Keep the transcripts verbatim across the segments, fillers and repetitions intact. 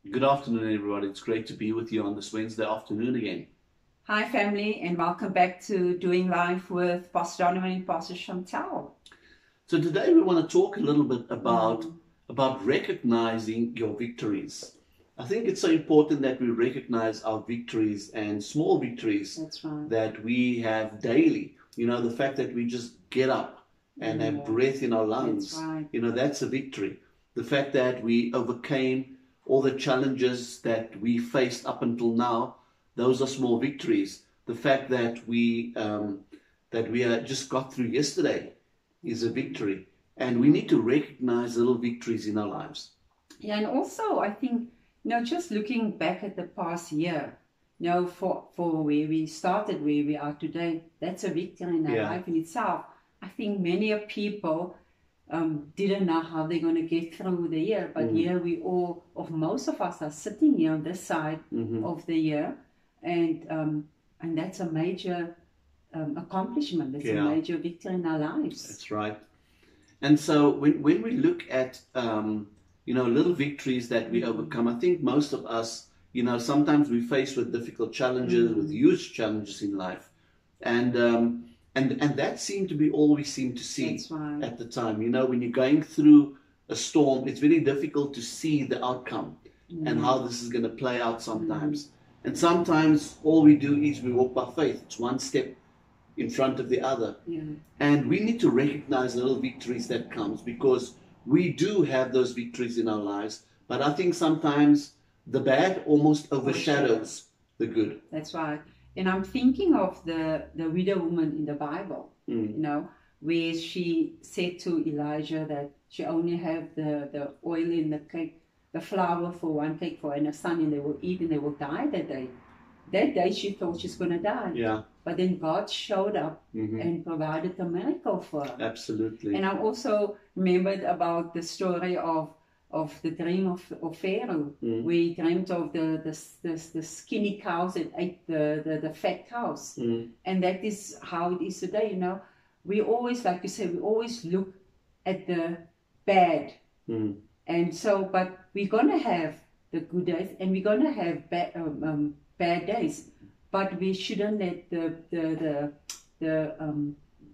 Good afternoon, everybody. It's great to be with you on this Wednesday afternoon again. Hi, family, and welcome back to Doing Life with Pastor Donovan and Pastor Chantal. So today we want to talk a little bit about, Mm. about recognizing your victories. I think it's so important that we recognize our victories and small victories That's right. that we have daily. You know, the fact that we just get up and have Yeah. breath in our lungs, That's right. you know, that's a victory. The fact that we overcame all the challenges that we faced up until now, those are small victories. The fact that we um, that we uh, just got through yesterday is a victory, and we need to recognize little victories in our lives. Yeah, and also I think, you know, just looking back at the past year, you know, for, for where we started, where we are today, that's a victory in our Yeah. life in itself. I think many of people um, didn't know how they're going to get through the year, but Mm. here we all, of most of us, are sitting here on this side Mhm. of the year, and um, and that's a major um, accomplishment. It's Yeah. a major victory in our lives. That's right. And so when, when we look at, um, you know, little victories that we overcome, I think most of us, you know, sometimes we face with difficult challenges, Mm. with huge challenges in life. And, um, and, and that seemed to be all we seem to see That's right. at the time. You know, when you're going through a storm, it's very difficult to see the outcome and how this is going to play out sometimes. And sometimes all we do is we walk by faith. It's one step in front of the other. Yeah. And we need to recognize the little victories that comes, because we do have those victories in our lives. But I think sometimes the bad almost overshadows the good. That's right. And I'm thinking of the, the widow woman in the Bible, Mm. you know, where she said to Elijah that she only have the, the oil in the cake, the flour for one cake for her and her son, and they will eat and they will die that day. That day she thought she's going to die. Yeah. But then God showed up Mhm. and provided a miracle for her. Absolutely. And I also remembered about the story of of the dream of, of Pharaoh, Mm. where he dreamed of the, the, the, the skinny cows that ate the, the, the fat cows. Mm. And that is how it is today, you know. We always, like you said, we always look at the bad. Mm. And so, but we're going to have the good days and we're going to have bad, um, um, bad days. But we shouldn't let the, the, the, the um,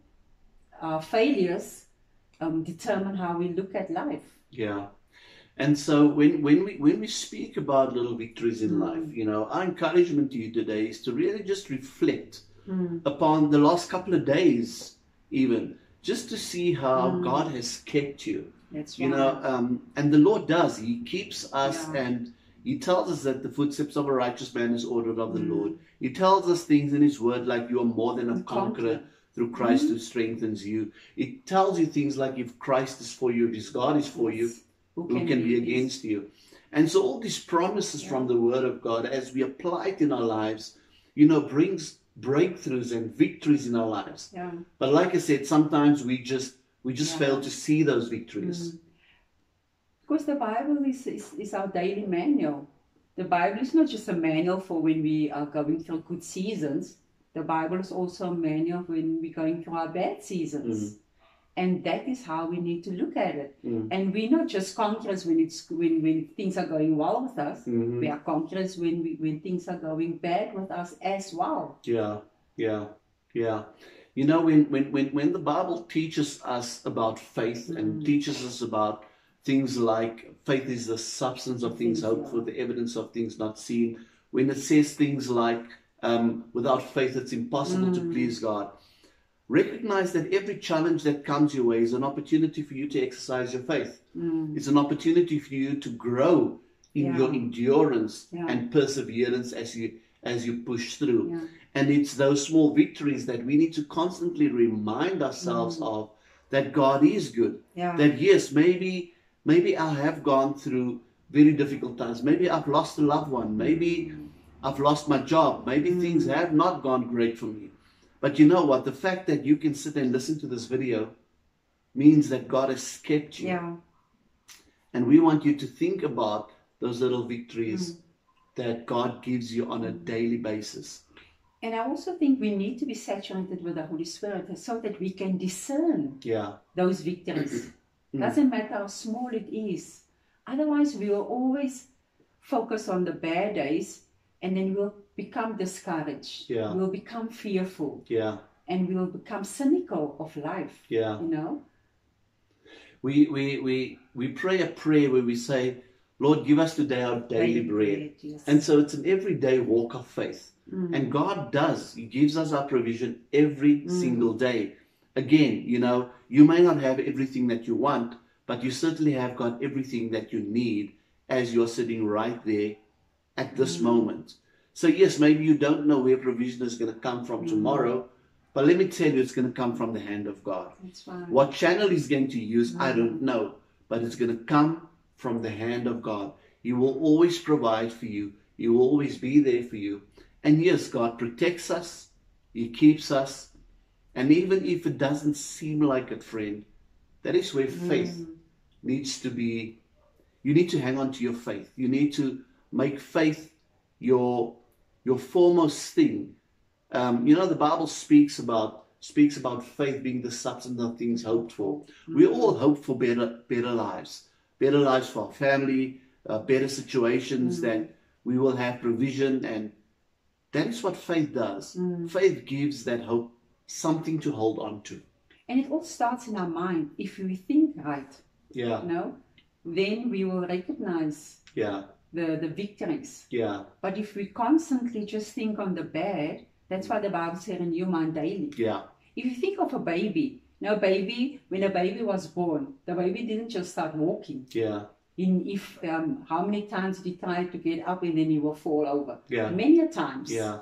our failures um, determine how we look at life. Yeah. And so when, when we when we speak about little victories in Mm. life, you know, our encouragement to you today is to really just reflect Mm. upon the last couple of days, even just to see how Mm. God has kept you. That's You right. know, um, and the Lord does. He keeps us, Yeah. and He tells us that the footsteps of a righteous man is ordered of the Mm. Lord. He tells us things in His Word like you are more than a conqueror through Christ Mm. who strengthens you. It tells you things like if Christ is for you, if His God is for you, Who who can be against you? And so all these promises Yeah. from the Word of God, as we apply it in our lives, you know, brings breakthroughs and victories in our lives. Yeah. But like I said, sometimes we just we just Yeah. fail to see those victories. Mm. Because the Bible is, is, is our daily manual. The Bible is not just a manual for when we are going through good seasons. The Bible is also a manual when we're going through our bad seasons. Mm. And that is how we need to look at it. Mm. And we're not just conquerors when it's when, when things are going well with us. Mhm. We are conquerors when we, when things are going bad with us as well. Yeah, yeah, yeah. You know, when, when, when, when the Bible teaches us about faith and Mm. teaches us about things like faith is the substance of things Things, hoped yeah. for, the evidence of things not seen, when it says things like um, without faith it's impossible to Mm. please God, recognize that every challenge that comes your way is an opportunity for you to exercise your faith. Mm. It's an opportunity for you to grow in Yeah. your endurance Yeah. and perseverance as you as you push through. Yeah. And it's those small victories that we need to constantly remind ourselves Mm. of, that God is good. Yeah. That yes, maybe maybe I have gone through very difficult times. Maybe I've lost a loved one. Maybe Mm. I've lost my job. Maybe Mm. things have not gone great for me. But you know what? The fact that you can sit and listen to this video means that God has kept you. Yeah. And we want you to think about those little victories Mm. that God gives you on a daily basis. And I also think we need to be saturated with the Holy Spirit so that we can discern Yeah. those victories. Mm. Doesn't matter how small it is. Otherwise, we will always focus on the bad days, and then we'll become discouraged. Yeah. We'll become fearful, Yeah. and we'll become cynical of life. Yeah. You know? We, we, we, we pray a prayer where we say, Lord, give us today our daily, Daily bread. bread, yes. And so it's an everyday walk of faith. Mm. And God does. He gives us our provision every Mm. single day. Again, you know, you may not have everything that you want, but you certainly have got everything that you need as you're sitting right there at this Mm. moment. So yes, maybe you don't know where provision is going to come from Mm. tomorrow, but let me tell you, it's going to come from the hand of God. That's right. What channel he's going to use, I Mm. don't know, but it's going to come from the hand of God. He will always provide for you. He will always be there for you. And yes, God protects us. He keeps us. And even if it doesn't seem like it, friend, that is where faith Mm. needs to be. You need to hang on to your faith. You need to make faith your, your foremost thing. Um, you know, the Bible speaks about speaks about faith being the substance of things hoped for. We all hope for better better lives, better lives for our family, uh, better situations, Mm. that we will have provision, and that is what faith does. Mm. Faith gives that hope something to hold on to. And it all starts in our mind. If we think right, Yeah, you know, then we will recognize yeah, the, the victories. yeah, But if we constantly just think on the bad, that's why the Bible said renew mind daily. yeah, If you think of a baby, now baby, when a baby was born, the baby didn't just start walking. yeah, In if um, how many times did he try to get up and then he will fall over? Yeah. Many a times. yeah.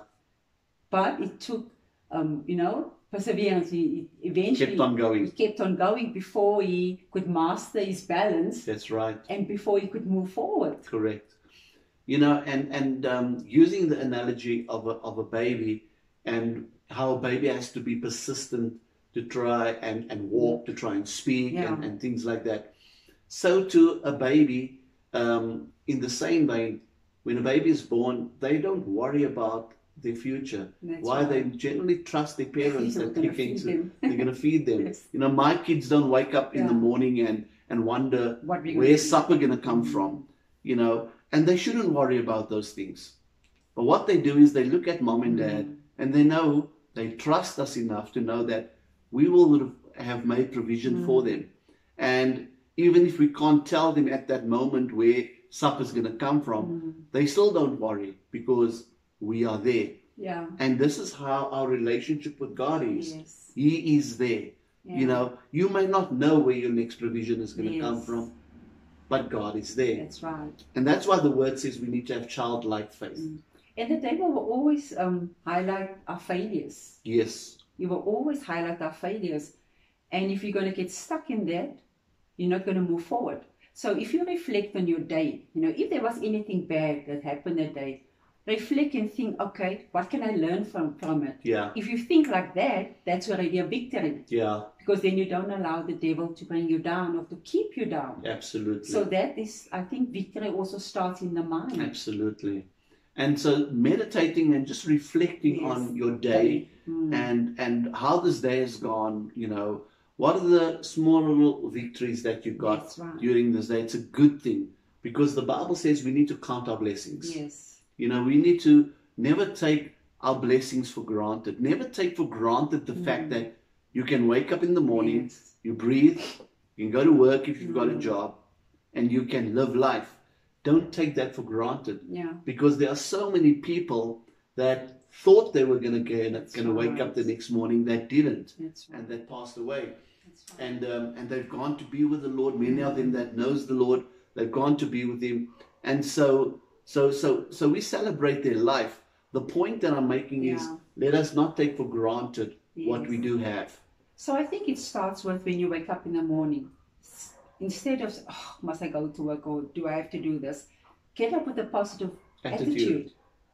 But it took, um, you know, perseverance. He, he eventually Kept on going. He kept on going before he could master his balance That's right. and before he could move forward. Correct. You know, and and um, using the analogy of a of a baby, and how a baby has to be persistent to try and, and walk, to try and speak, Yeah. and, and things like that. So to a baby, um, in the same vein, when a baby is born, they don't worry about their future. That's Why? right. They generally trust their parents They're that gonna they're going feed to them. they're going to feed them. Yes. You know, my kids don't wake up in the Yeah. morning and and wonder What we gonna where's do? supper going to come Mm. from. You know, and they shouldn't worry about those things. But what they do is they look at mom and dad, Mm. and they know, they trust us enough to know that we will have made provision Mm. for them. And even if we can't tell them at that moment where supper's going to come from, Mm. they still don't worry because we are there. Yeah. And this is how our relationship with God is. Yes. He is there. Yeah. You know, you may not know where your next provision is going to Yes. come from, but God is there. That's right. And that's why the word says we need to have childlike faith. Mm. And the devil will always um, highlight our failures. Yes. He will always highlight our failures. And if you're going to get stuck in that, you're not going to move forward. So if you reflect on your day, you know, if there was anything bad that happened that day, reflect and think, okay, what can I learn from, from it? Yeah. If you think like that, that's already a victory. Yeah. Because then you don't allow the devil to bring you down or to keep you down. Absolutely. So that is, I think victory also starts in the mind. Absolutely. And so meditating and just reflecting Yes. on your day Mm. and and how this day has gone, you know, what are the small little victories that you got That's right. during this day? It's a good thing because the Bible says we need to count our blessings. Yes. You know, we need to never take our blessings for granted. Never take for granted the fact that you can wake up in the morning, Yes. you breathe, you can go to work if you've got a Mm. job, and you can live life. Don't take that for granted Yeah. because there are so many people that thought they were going to get That's going to wake right. up the next morning that didn't, That's right. and that passed away. That's right. And um, and they've gone to be with the Lord. Many of them that knows the Lord, they've gone to be with Him. And so so so so we celebrate their life. The point that I'm making is Yeah. let us not take for granted what Yes. we do have. So I think it starts with when you wake up in the morning. S- Instead of, oh, must I go to work or do I have to do this? Get up with a positive Attitude. attitude.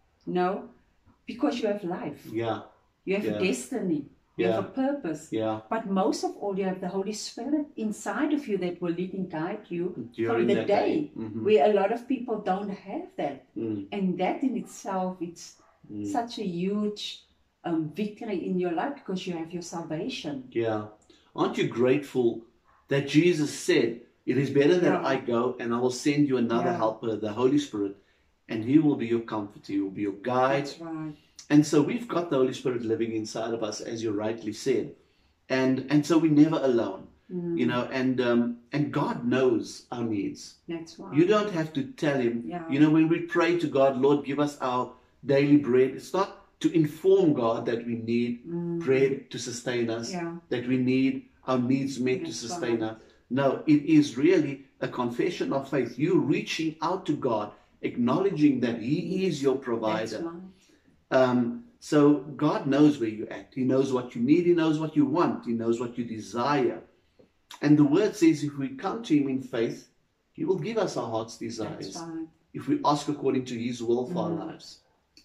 No, because you have life. Yeah, You have Yeah. destiny. You have Yeah. a purpose. yeah. But most of all, you have the Holy Spirit inside of you that will lead and guide you During from the that day, day. Mhm. where a lot of people don't have that. Mm, And that in itself, it's mm. such a huge um, victory in your life because you have your salvation. Yeah. Aren't you grateful that Jesus said, it is better that Yeah. I go and I will send you another Yeah. helper, the Holy Spirit, and He will be your comforter, He will be your guide. That's right. And so we've got the Holy Spirit living inside of us, as you rightly said. And and so we're never alone, Mm. you know, and um, and God knows our needs. That's right. You don't have to tell Him. Yeah. You know, when we pray to God, Lord, give us our daily bread, it's not to inform God that we need Mm. bread to sustain us, Yeah. that we need our needs met to That's sustain right. us. No, it is really a confession of faith. You reaching out to God, acknowledging that He is your That's provider. right. Um, so God knows where you're at. He knows what you need. He knows what you want. He knows what you desire. And the word says if we come to Him in faith, He will give us our heart's desires. That's right. If we ask according to His will for our lives.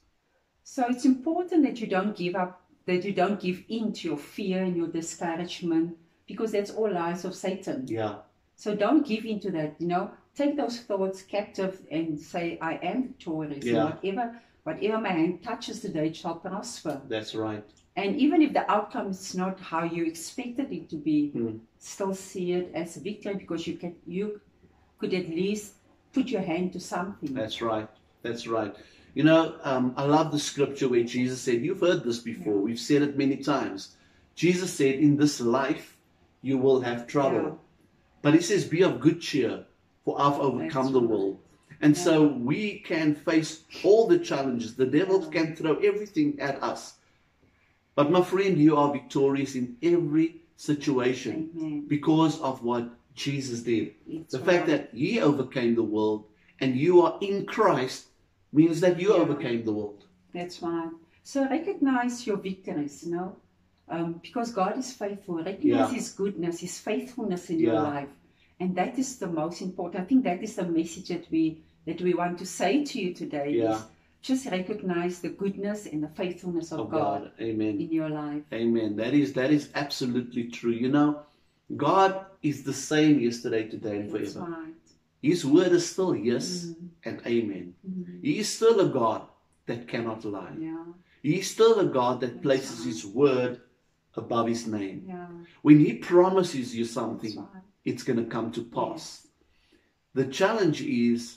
So it's important that you don't give up, that you don't give in to your fear and your discouragement, because that's all lies of Satan. Yeah, So don't give in to that, you know. Take those thoughts captive and say, I am victorious. Yeah. Whatever, whatever my hand touches today shall prosper. that's right. And even if the outcome is not how you expected it to be, Mm. still see it as a victory, because you can, you could at least put your hand to something. That's right. That's right. You know, um, I love the scripture where Jesus said, you've heard this before. Yeah. We've said it many times. Jesus said, in this life, you will have trouble. Yeah. But He says, be of good cheer, for I've overcome That's the right. world. And Yeah. so we can face all the challenges. The devil Yeah. can throw everything at us. But my friend, you are victorious in every situation Amen. because of what Jesus did. It's The right. fact that He overcame the world and you are in Christ means that you Yeah. overcame the world. That's right. So recognize your victories, you know, um, because God is faithful. Recognize Yeah. His goodness, His faithfulness in your Yeah. life, and that is the most important. I think that is the message that we that we want to say to you today. Yeah. Is just recognize the goodness and the faithfulness of, Of God, God. Amen. in your life. Amen. That is that is absolutely true. You know, God is the same yesterday, today, and That's forever. right. His word is still yes Mm. and amen. Mm. He is still a God that cannot lie. Yeah. He is still a God that That's places right. His word above His name. Yeah. When He promises you That's something, right. it's going to come to pass. The challenge is,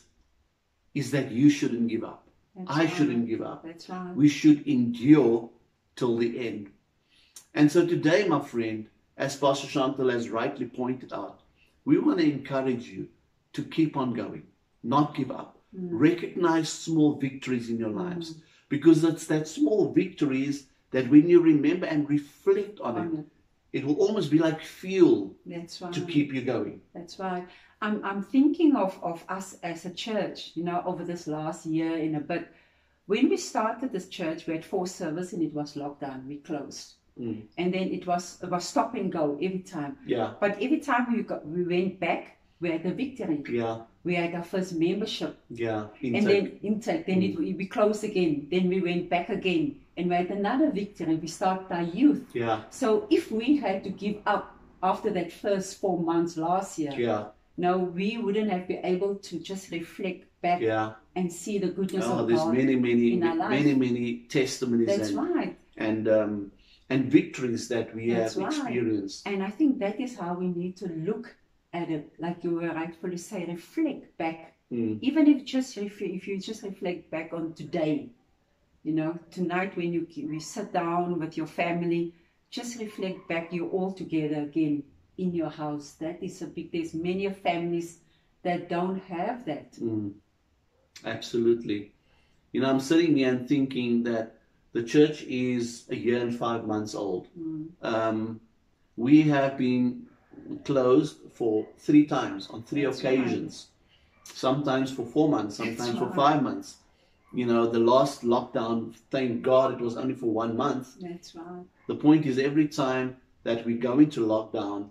is that you shouldn't give up. That's I right. shouldn't give up. That's right. We should endure till the end. And so today, my friend, as Pastor Chantal has rightly pointed out, we want to encourage you to keep on going, not give up. Mm. Recognize small victories in your lives, because it's that small victories that when you remember and reflect on On it, it will almost be like fuel That's right. to keep you going. That's right. I'm I'm thinking of, of us as a church, you know, over this last year and a bit. When we started this church, we had four services and it was lockdown. We closed. Mm. And then it was it was stop and go every time. Yeah, But every time we got, we went back, we had a victory. yeah, We had our first membership. yeah. And Intake. then intake. Then it, we closed again. Then we went back again. And we had another victory. We started our youth. Yeah, So if we had to give up after that first four months last year, yeah, no, we wouldn't have been able to just reflect back yeah. and see the goodness Oh, of there's God. many, many, in our life. many, many testimonies That's and right. and um, and victories that we That's have right. experienced. And I think that is how we need to look at it, like you were rightfully say, reflect back. Mm. Even if just ref- if you just reflect back on today, you know, tonight when you you sit down with your family, just reflect back. You're all together again in your house. That is a big. There's many families that don't have that. Mm. Absolutely. You know, I'm sitting here and thinking that the church is a year and five months old. Mm. Um, we have been closed for three times on three That's occasions. Sometimes for four months, sometimes That's for right. five months. You know, the last lockdown, thank God it was only for one month. That's right. The point is, every time that we go into lockdown,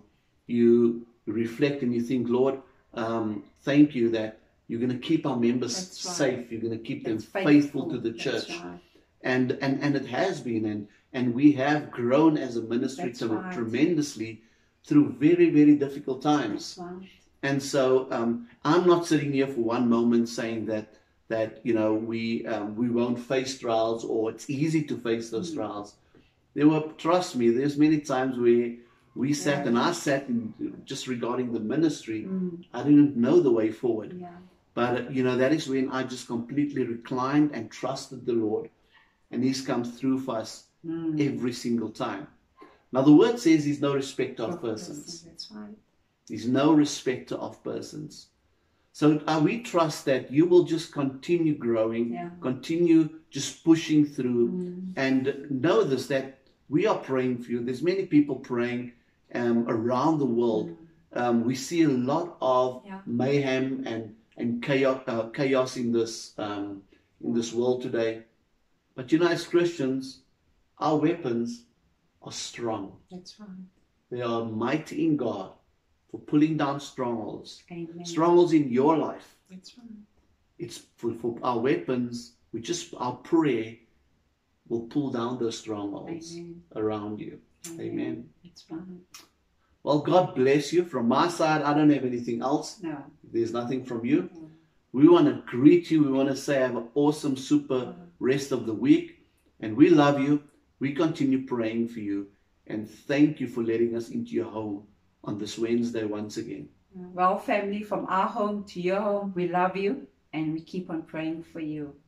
you reflect and you think, Lord, um, thank you that you're going to keep our members That's right. safe. You're going to keep them That's faithful to the That's church. right. And, and and it has been. And, and we have grown as a ministry That's to, right. tremendously through very, very difficult times. That's right. And so um, I'm not sitting here for one moment saying that that you know we um, we won't face trials or it's easy to face those Mm. trials. There were, trust me, there's many times where we sat Yeah. and I sat in, just regarding the ministry. Mm. I didn't know the way forward, Yeah. But, uh, you know, that is when I just completely reclined and trusted the Lord. And He's come through for us Mm. every single time. Now, the word says He's no respecter of persons. That's right. He's no respecter of persons. So uh, we trust that you will just continue growing, Yeah. continue just pushing through, Mm. and know this, that we are praying for you. There's many people praying um, around the world. Um, we see a lot of Yeah. mayhem and and chaos, uh, chaos in this um, in this world today. But you know, as Christians, our weapons are strong. That's right. They are mighty in God for pulling down strongholds. Amen. Strongholds in your life. That's right. It's for, for our weapons. We just our prayer will pull down those strongholds Amen. around you. Amen. That's right. Well, God bless you. From my side, I don't have anything else. No. There's nothing from you. We want to greet you. We want to say have an awesome, super rest of the week. And we love you. We continue praying for you. And thank you for letting us into your home on this Wednesday once again. Well, family, from our home to your home, we love you and we keep on praying for you.